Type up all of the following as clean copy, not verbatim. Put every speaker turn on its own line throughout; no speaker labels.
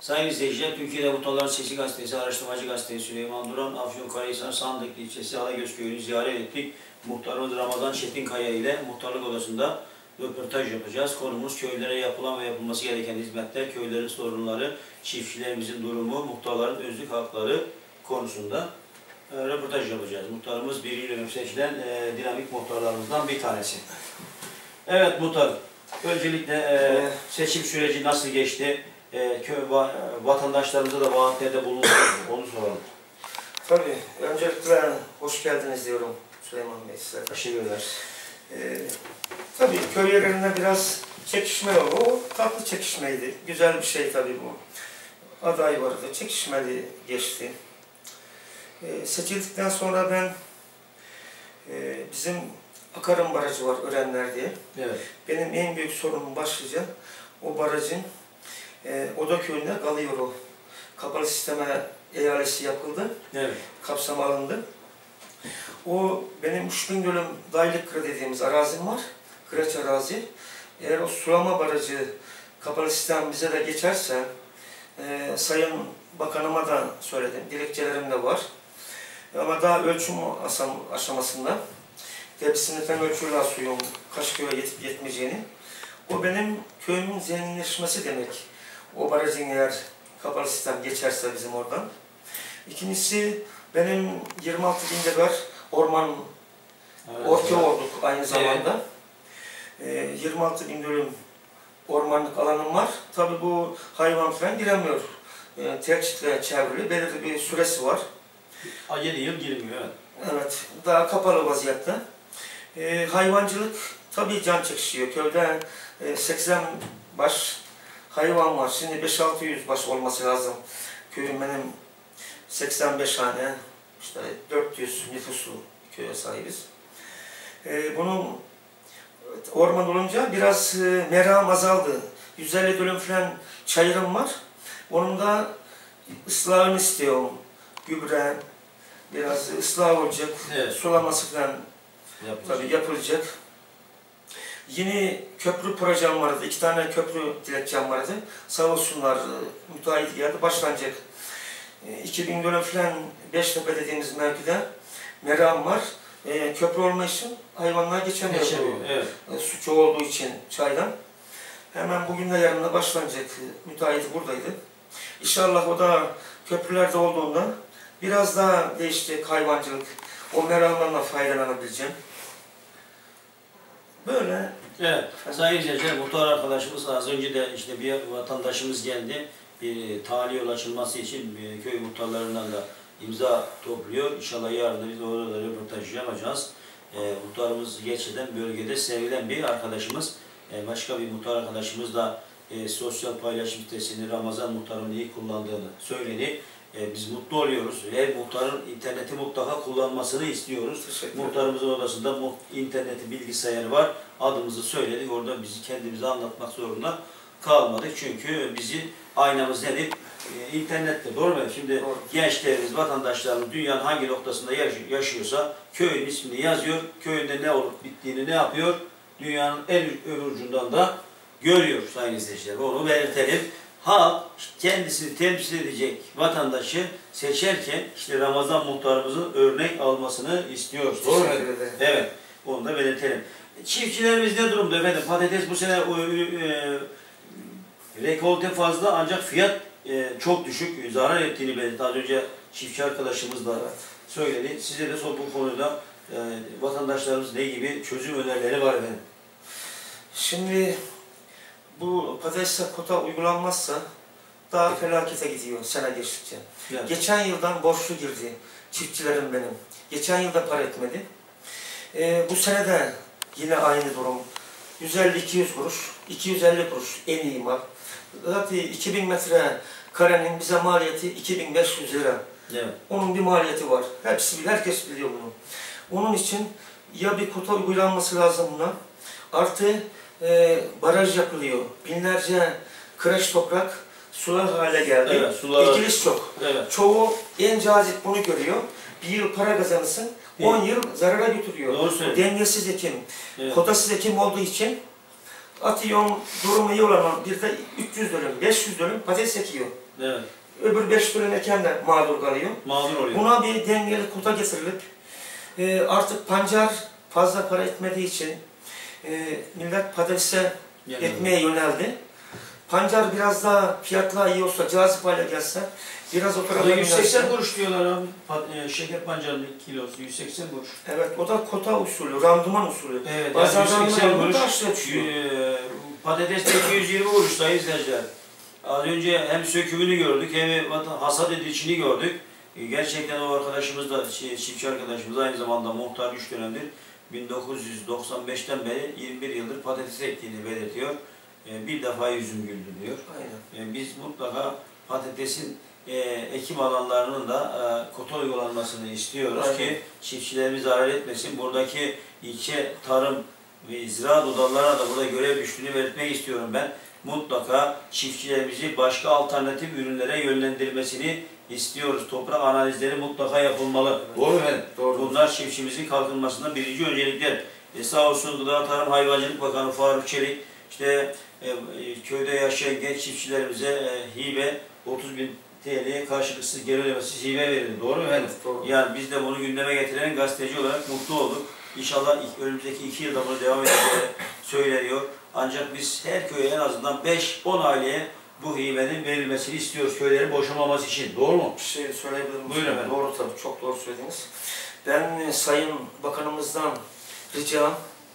Sayın izleyiciler, Türkiye'de Muhtarların Sesi Gazetesi, Araştırmacı Gazetesi Süleyman Duran, Afyonkarahisar Sandıklı ilçesi Alagöz köyünü ziyaret ettik. Muhtarımız Ramazan Çetinkaya ile muhtarlık odasında röportaj yapacağız. Konumuz köylere yapılan ve yapılması gereken hizmetler, köylerin sorunları, çiftçilerimizin durumu, muhtarların özlük hakları konusunda röportaj yapacağız. Muhtarımız biriyle seçilen dinamik muhtarlarımızdan bir tanesi. Evet muhtar, öncelikle seçim süreci nasıl geçti? Vatandaşlarımıza da vaatlerde bulundu. Onu soralım.
Tabii. Öncelikle hoş geldiniz diyorum Süleyman Bey size.
Teşekkürler.
Tabii köy yerlerinde biraz çekişme oldu. O tatlı çekişmeydi. Güzel bir şey tabii bu. Aday vardı. Çekişmeli geçti. Seçildikten sonra ben bizim Akarım Barajı var Örenler diye.
Evet.
Benim en büyük sorunum başlıca o barajın Oda köyünde kalıyor o. Kapalı sisteme ihalesi yapıldı.
Evet.
Kapsam alındı. O benim 3000 dönüm daylık kır dediğimiz arazim var. Kıraç arazi. Eğer o sulama barajı kapalı sistem bize de geçerse Sayın Bakanıma da söyledim. Dilekçelerim de var. Ama daha ölçüm aşamasında tepsini fen ölçüyle suyun kaç kilo yetip yetmeyeceğini. O benim köyümün zenginleşmesi demek. O barajın eğer kapalı sistem geçerse bizim oradan. İkincisi benim 26 bin dekar orman orta olduk aynı zamanda. 26 bin dönüm ormanlık alanım var. Tabii bu hayvan falan giremiyor. Tekçitle çevrili belirli bir süresi var.
7 yıl girmiyor. Evet.
Evet, daha kapalı vaziyette. Hayvancılık tabii can çekişiyor. Köyde 80 baş hayvan var. Şimdi 5-600 baş olması lazım. Köyüm benim 85 hane, işte 400 nüfuslu köye sahibiz. Bunun orman olunca biraz meram azaldı. 150 dönüm falan çayırım var. Onun da ıslahını istiyorum. Gübre, biraz ıslah olacak. Evet. Sulaması falan tabii yapılacak. Yeni köprü projem vardı. 2 tane köprü dilekçem vardı. Sağ olsunlar müteahhit geldi. Başlanacak. 2000 dönüm falan Beştepe dediğimiz mevkide meram var. Köprü olma için hayvanlar geçemiyor.
Evet.
Su çoğu olduğu için çaydan. Hemen bugün de yarın da başlanacak. Müteahhit buradaydı. İnşallah o da köprülerde olduğunda biraz daha değişecek hayvancılık. O meramlarla faydalanabileceğim. Böyle.
Evet. Sayın izleyiciler, muhtar arkadaşımız az önce de işte bir vatandaşımız geldi. Bir tali yol açılması için köy muhtarlarından da imza topluyor. İnşallah yarın da biz orada da röportaj yapacağız. Muhtarımız gerçekten bölgede sevilen bir arkadaşımız. Başka bir muhtar arkadaşımız da sosyal paylaşım sitesini Ramazan muhtarının iyi kullandığını söyledi. Biz mutlu oluyoruz. Her muhtarın interneti mutlaka kullanmasını istiyoruz. Muhtarımızın odasında interneti, bilgisayarı var. Adımızı söyledik. Orada bizi kendimize anlatmak zorunda kalmadık. Çünkü bizi aynamız nedir? İnternette. Doğru mu? Şimdi doğru. Gençlerimiz, vatandaşlarımız dünyanın hangi noktasında yaşıyorsa köyün ismini yazıyor. Köyünde ne olup bittiğini ne yapıyor? Dünyanın en öbür ucundan da görüyor sayın izleyiciler. Onu belirtelim. Halk kendisini temsil edecek vatandaşı seçerken işte Ramazan muhtarımızın örnek almasını istiyoruz. Doğru mu? Evet. Onu da belirtelim. Çiftçilerimiz ne durumda efendim? Patates bu sene rekolte fazla ancak fiyat çok düşük. Zarar ettiğini belirtti. Az önce çiftçi arkadaşımız da söyledi. Size de bu konuda vatandaşlarımız ne gibi çözüm önerileri var efendim?
Şimdi bu patatesle kota uygulanmazsa daha felakete gidiyor sene geçtikçe. Evet. Geçen yıldan borçlu girdi çiftçilerim benim. Geçen yılda para etmedi. Bu sene de yine aynı durum. 150-200 kuruş, 250 kuruş en iyi mal. Zaten 2000 metre karenin bize maliyeti 2500 lira. Evet. Onun bir maliyeti var. Herkes biliyor bunu. Onun için ya bir kota uygulanması lazım buna. Artı baraj yapılıyor. Binlerce kıraç toprak sular hale geldi. Evet, İkiliş çok. Evet. Çoğu en cazip bunu görüyor. Bir yıl para kazanırsın, 10 yıl zarara götürüyor. Dengesizlik ekim, evet. Kotasız ekim olduğu için Atıyorum durumu iyi olan bir de 300 dönüm, 500 dönüm patates ekiyor.
Evet.
Öbür 5 dönüm eken de mağdur kalıyor.
Mağdur oluyor.
Buna bir dengeli kota getirilip artık pancar fazla para etmediği için millet patatese ekmeğe yöneldi. Pancar biraz daha fiyatlar iyi olsa, cazip hale gelse, biraz o tarafa
180 kuruş diyorlar abi. Şeker pancarının kilosu 180 kuruş.
Evet, o da kota usulü, randıman usulü.
Evet,
Pazardan
180 kuruş.
düşüyor.
Patates de 220 kuruş sayın izleyiciler. Az önce hem sökümünü gördük hem hasat edilişini gördük. Gerçekten o arkadaşımız da, çiftçi arkadaşımız aynı zamanda muhtar 3 dönemdir. 1995'ten beri 21 yıldır patates ektiğini belirtiyor. Bir defa yüzüm güldü diyor.
Aynen.
Biz mutlaka patatesin ekim alanlarının da kota uygulanmasını istiyoruz. Aynen. Ki çiftçilerimiz zarar etmesin. Buradaki ilçe tarım ve ziraat odalarına da burada görev düştüğünü belirtmek istiyorum ben. Mutlaka çiftçilerimizi başka alternatif ürünlere yönlendirmesini istiyoruz. Toprak analizleri mutlaka yapılmalı. Evet. Doğru mu efendim? Doğru. Bunlar çiftçimizin kalkınmasında birinci öncelikler. Sağ olsun Gıda Tarım Hayvancılık Bakanı Faruk Çelik işte köyde yaşayan genç çiftçilerimize hibe 30.000 TL'ye karşılıksız geri ödemesiz hibe verildi. Doğru mu efendim? Evet, doğru. Yani biz de bunu gündeme getiren gazeteci olarak mutlu olduk. İnşallah önümüzdeki 2 yılda bunu devam edeceği söyleniyor. Ancak biz her köye en azından 5-10 aileye bu hibenin verilmesini istiyoruz. Köylerin boşalmaması için. Doğru mu?
Bir şey söyleyebilirim.
Buyurun efendim.
Doğru tabii. Çok doğru söylediniz. Ben Sayın Bakanımızdan ricam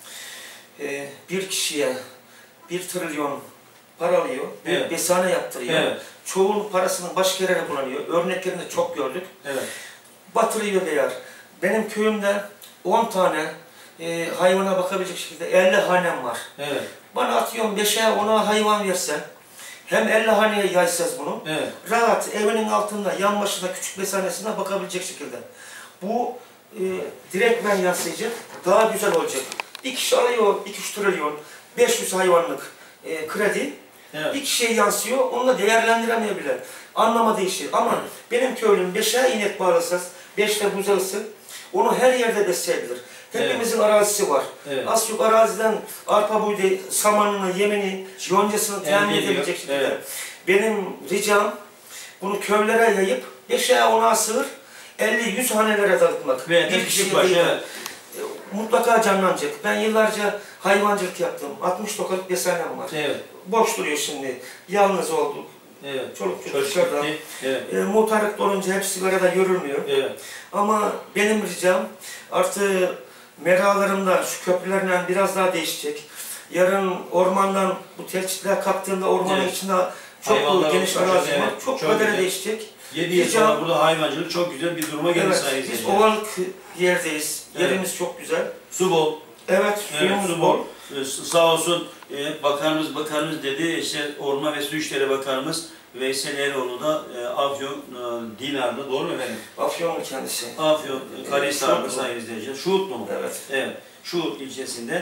bir kişiye 1 trilyon para alıyor, bir evet. Besane yaptırıyor. Evet. Çoğunun parasının başka yere kullanıyor. Örneklerini çok gördük. Evet. Batırıyor değer. Benim köyümde 10 tane hayvana bakabilecek şekilde 50 hanem var. Evet. Bana atıyorum 5'e 10'a hayvan versen, hem 50 haneye yaysaz bunu, evet. Rahat evinin altında, yan başında küçük besanesine bakabilecek şekilde. Bu direktmen yansıyacak, daha güzel olacak. Bir kişi alıyor 2-3 trilyon, 500 hayvanlık kredi, evet. Bir kişiye yansıyor, onu da değerlendiremeyebilir. Anlama değişir. Ama benim köylüm 5'e inek bağlasaz, 5'te buzağısı, onu her yerde besleyebilir. Hepimizin evet. Arazisi var. Evet. Az çok araziden arpa buğday, samanını, yemini, yoncasını temin edebilecek şekilde. Evet. Benim ricam bunu köylere yayıp 5'e 10'a sığır 50-100 hanelere dağıtmak.
Evet, bir kişi başı. Evet.
Mutlaka canlanacak. Ben yıllarca hayvancılık yaptım. 60 tokalık besanem var. Evet. Boş duruyor şimdi. Yalnız olduk. Evet. Çoluk çocuk dışarıdan. Evet. Muhtarlık olunca hep sigarada görülmüyor. Evet. Ama benim ricam artı meralarımda şu köprülerle biraz daha değişecek. Yarın ormandan bu telçitler kalktığında ormanın evet. içinde çok geniş arazi var. Çok kadere değişecek.
7 yıl sonra burada hayvancılık çok güzel bir duruma geldi
evet,
sayın
biz ovalık yerdeyiz. Evet. Yerimiz çok güzel.
Su bol.
Evet, suyumuz bol.
Sağ olsun bakanımız dedi, işte Orman ve Su İşleri Bakanımız Veysel Eroğlu da Afyon Dinar'da, doğru mu efendim?
Afyonlu kendisi.
Afyon, Karahisar'da sayın izleyiciler. Şuhutlu mu?
Evet.
Evet. Şuhut ilçesinden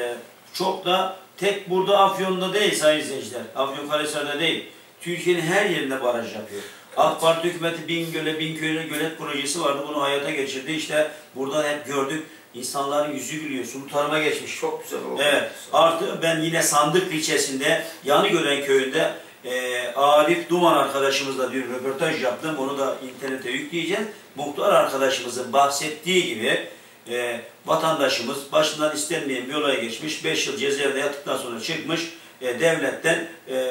çok da tek burada Afyon'da değil sayın izleyiciler. Afyon Karahisar'da değil. Türkiye'nin her yerinde baraj yapıyor. AK Parti hükümeti Binköy'e gölet projesi vardı. Bunu hayata geçirdi. İşte burada hep gördük. İnsanların yüzü gülüyor. Sulu tarıma geçmiş.
Çok güzel oldu.
Evet. Artı ben yine Sandık ilçesinde Yanıgören köyünde Arif Duman arkadaşımızla bir röportaj yaptım. Onu da internete yükleyeceğiz. Muhtar arkadaşımızın bahsettiği gibi vatandaşımız başından istenmeyen bir olaya geçmiş. 5 yıl cezaevinde yattıktan sonra çıkmış. Devletten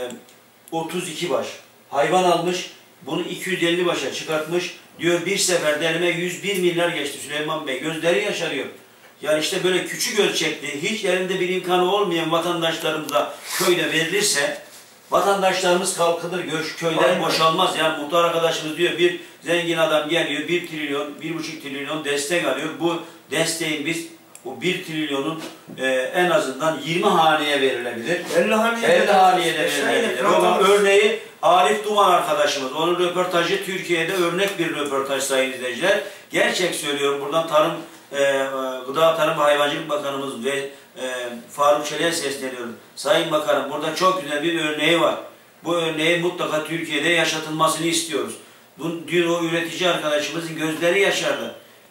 32 baş hayvan almış. Bunu 250 başa çıkartmış. Diyor bir seferde elime 101 milyar geçti Süleyman Bey. Gözleri yaşarıyor. Yani işte böyle küçük ölçekli, hiç elinde bir imkanı olmayan vatandaşlarımıza köyde verilirse vatandaşlarımız kalkınır, köyden boşalmaz. Yani muhtar arkadaşımız diyor bir zengin adam geliyor 1 trilyon, 1,5 trilyon destek alıyor. Bu desteğin biz bu 1 trilyonun en azından 20 haneye verilebilir.
50 haneye
de verilebilir. Örneği Arif Duman arkadaşımız. Onun röportajı Türkiye'de örnek bir röportaj sayın izleyiciler. Gerçek söylüyorum buradan Gıda Tarım ve Hayvancılık Bakanımız ve Faruk Çelik'e sesleniyorum. Sayın Bakanım burada çok güzel bir örneği var. Bu örneği mutlaka Türkiye'de yaşatılmasını istiyoruz. Dün o üretici arkadaşımızın gözleri yaşardı.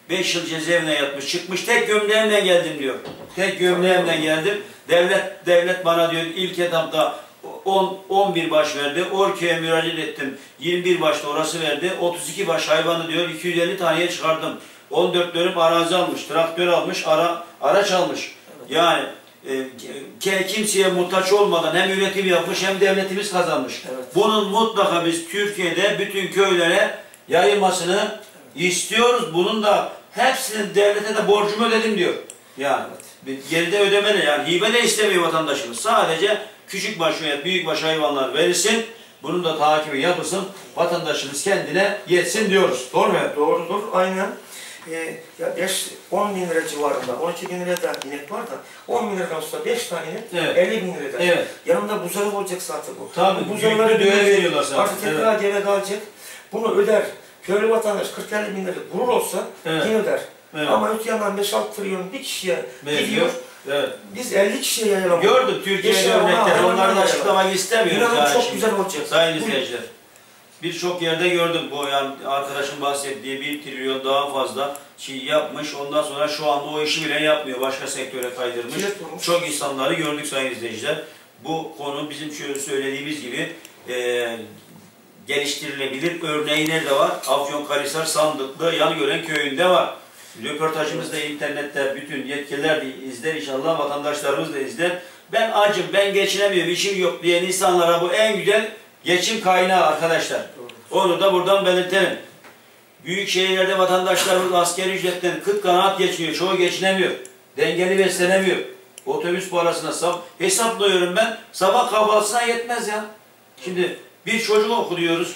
5 yıl cezaevine yatmış, çıkmış, tek gömleğimle geldim diyor. Tek gömleğimle geldim. Devlet bana diyor ilk etapta 11 baş verdi. Orköy'e müracaat ettim. 21 başta orası verdi. 32 baş hayvanı diyor 250 taneye çıkardım. 14 dönüm arazi almış, traktör almış, araç almış. Evet. Yani kimseye muhtaç olmadan hem üretim yapmış hem devletimiz kazanmış. Evet. Bunun mutlaka biz Türkiye'de bütün köylere yayılmasını istiyoruz. Bunun da hepsinin devlete de borcumu ödedim diyor. Yani geride ödemeli, yani hibe de istemiyor vatandaşımız. Sadece küçük baş veya büyük baş hayvanlar verilsin. Bunun da takibi yapılsın. Vatandaşımız kendine yetsin diyoruz. Doğru mu?
Doğrudur. Aynen. Ya 10 bin lira civarında, 12 bin liradan inek var da 10 bin liradan olsa 5 tane inek, evet. 50 bin liradan. Evet. Yanında buzağı olacak zaten bu.
Tabii, buzağları düğe veriyorlar zaten.
Artık tekrar evet. Gene kalacak. Bunu öder. Köylü vatandaş 40-50 bin lira gurur olsa evet. Yine öder. Evet. Ama öte yandan 5-6 trilyon bir kişiye gidiyor. Evet. Biz 50 kişiye yayılamayız.
Gördük Türkiye'de örnekleri. Onları da açıklamak istemiyoruz.
İnanın çok güzel olacak.
Sayın izleyiciler. Birçok yerde gördüm bu, yani arkadaşın bahsettiği 1 trilyon daha fazla şey yapmış. Ondan sonra şu anda o işi bile yapmıyor. Başka sektöre kaydırmış. Çok insanları gördük sayın izleyiciler. Bu konu bizim şöyle söylediğimiz gibi geliştirilebilir. Örneği nerede var? Afyonkarahisar Sandıklı Yanıgören köyünde var. Röportajımız da internette bütün yetkililer de izler, inşallah vatandaşlarımız da izler. Ben acım, ben geçinemiyorum, işim yok diyen insanlara bu en güzel geçim kaynağı arkadaşlar. Onu da buradan belirtelim. Büyük şehirlerde vatandaşlarımız asgari ücretten 40 kanaat geçiniyor. Çoğu geçinemiyor. Dengeli beslenemiyor. Otobüs parasına hesaplıyorum ben. Sabah kahvaltısına yetmez ya. Şimdi bir çocuk okuyoruz.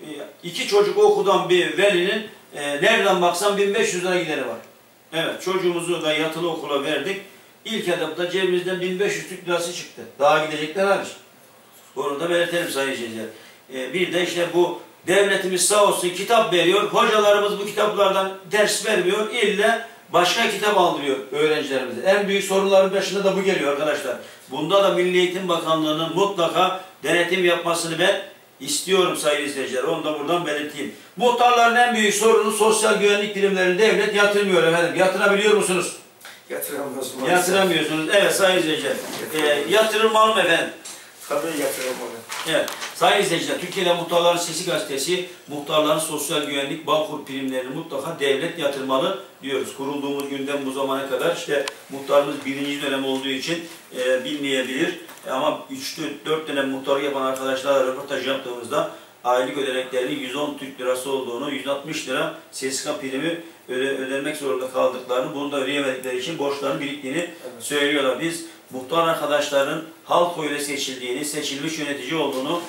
2 çocuk okudan bir velinin nereden baksan 1500 lira gideri var. Evet, çocuğumuzu da yatılı okula verdik. İlk etapta cebimizden 1500 Türk lirası çıktı. Daha gidecekler hariç. Onu da belirtelim sayın seyirciler. Bir de işte bu devletimiz sağ olsun kitap veriyor. Hocalarımız bu kitaplardan ders vermiyor. İlle başka kitap aldırıyor öğrencilerimize. En büyük sorunların başında da bu geliyor arkadaşlar. Bunda da Milli Eğitim Bakanlığı'nın mutlaka denetim yapmasını ben istiyorum sayın izleyiciler. Onu da buradan belirteyim. Muhtarların en büyük sorunu sosyal güvenlik birimlerini devlet yatırmıyor efendim. Yatırabiliyor musunuz?
Yatıramıyorsunuz.
Yatıramıyorsunuz. Evet sayın izleyiciler. Yatırılmalı mı efendim?
Tabii yatırılmalı.
Evet. Sayın izleyiciler, Türkiye'de Muhtarların Sesi gazetesi, muhtarların sosyal güvenlik, Bağkur primlerini mutlaka devlet yatırmalı diyoruz. Kurulduğumuz günden bu zamana kadar işte muhtarımız 1. dönem olduğu için bilmeyebilir. Ama 3-4 dönem muhtarı yapan arkadaşlarla röportaj yaptığımızda aylık ödeneklerinin 110 Türk lirası olduğunu, 160 lira SSK primi ödemek zorunda kaldıklarını, bunu da ödeyemedikleri için borçlarının biriktiğini söylüyorlar. Biz muhtar arkadaşların halk oyuyla seçildiğini, seçilmiş yönetici olduğunu,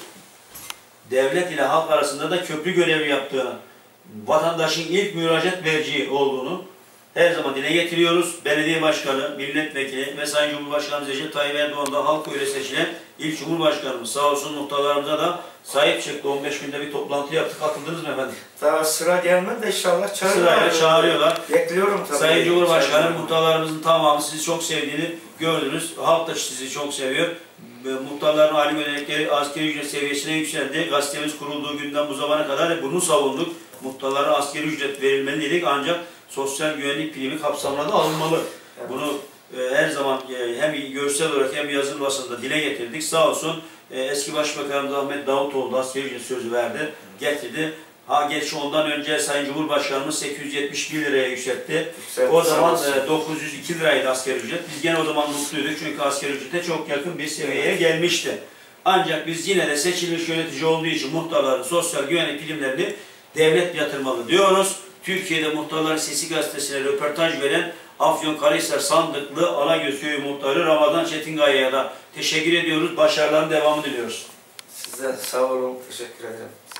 devlet ile halk arasında da köprü görevi yaptığını, vatandaşın ilk müracaat merci olduğunu her zaman dile getiriyoruz. Belediye Başkanı, Milletvekili ve Sayın Cumhurbaşkanımız Recep Tayyip Erdoğan da halk oyuyla seçilen ilk Cumhurbaşkanımız. Sağ olsun muhtarlarımıza da sahip çıktı. 15 günde bir toplantı yaptık. Katıldınız mı efendim?
Daha sıra gelmedi de inşallah
sırayla çağırıyorlar.
Bekliyorum tabii.
Sayın Cumhurbaşkanı muhtarlarımızın tamamı sizi çok sevdiğini gördünüz. Halk da sizi çok seviyor. Muhtarların aylık ödenekleri asgari ücret seviyesine yükseldi. Gazetemiz kurulduğu günden bu zamana kadar bunu savunduk. Muhtarlara asgari ücret verilmeli dedik, ancak sosyal güvenlik primi kapsamına da alınmalı. Evet. Bunu her zaman hem görsel olarak hem yazılı basında dile getirdik. Sağ olsun eski Başbakanımız Ahmet Davutoğlu da asgari ücret sözü verdi, getirdi. Gerçi ondan önce Sayın Cumhurbaşkanımız 871 liraya yükseltti. O zaman 902 liraydı asgari ücret. Biz gene o zaman mutluyduk çünkü asgari ücrete çok yakın bir seviyeye gelmişti. Ancak biz yine de seçilmiş yönetici olduğu için muhtarların sosyal güvenlik primlerini devlet yatırmalı diyoruz. Türkiye'de Muhtarların Sesi gazetesine röportaj veren Afyonkarahisar Sandıklı Alagöz Köyü Muhtarı Ramazan Çetingaya'ya da teşekkür ediyoruz. Başarıların devamı diliyoruz.
Size sağ olun. Teşekkür ederim.